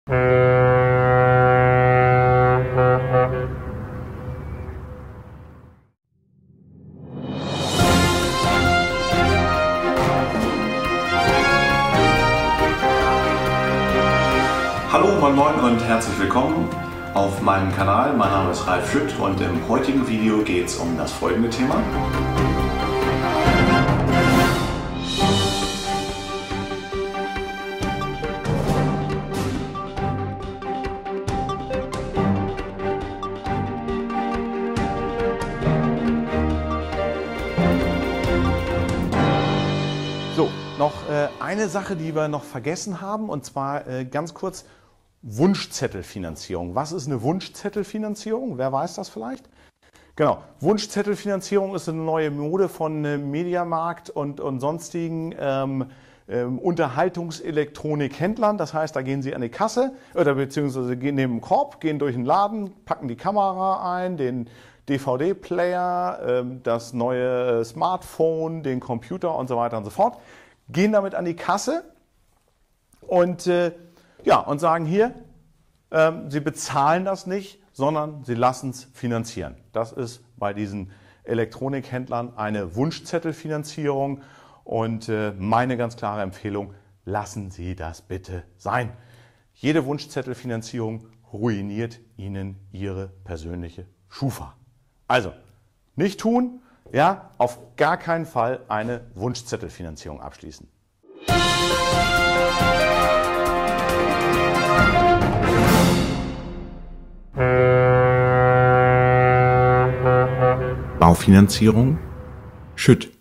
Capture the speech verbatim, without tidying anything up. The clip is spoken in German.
Hallo, moin moin und herzlich willkommen auf meinem Kanal. Mein Name ist Ralf Schütt und im heutigen Video geht es um das folgende Thema. So, noch äh, eine Sache, die wir noch vergessen haben, und zwar äh, ganz kurz Wunschzettelfinanzierung. Was ist eine Wunschzettelfinanzierung? Wer weiß das vielleicht? Genau, Wunschzettelfinanzierung ist eine neue Mode von äh, Mediamarkt und, und sonstigen ähm, ähm, Unterhaltungselektronikhändlern. Das heißt, da gehen Sie an die Kasse oder beziehungsweise gehen neben den Korb, gehen durch den Laden, packen die Kamera ein, den D V D-Player, ähm, das neue Smartphone, den Computer und so weiter und so fort, gehen damit an die Kasse und äh, Ja, und sagen hier, ähm, Sie bezahlen das nicht, sondern Sie lassen es finanzieren. Das ist bei diesen Elektronikhändlern eine Wunschzettelfinanzierung und äh, meine ganz klare Empfehlung, lassen Sie das bitte sein. Jede Wunschzettelfinanzierung ruiniert Ihnen Ihre persönliche Schufa. Also, nicht tun, ja, auf gar keinen Fall eine Wunschzettelfinanzierung abschließen. Baufinanzierung? Schütt.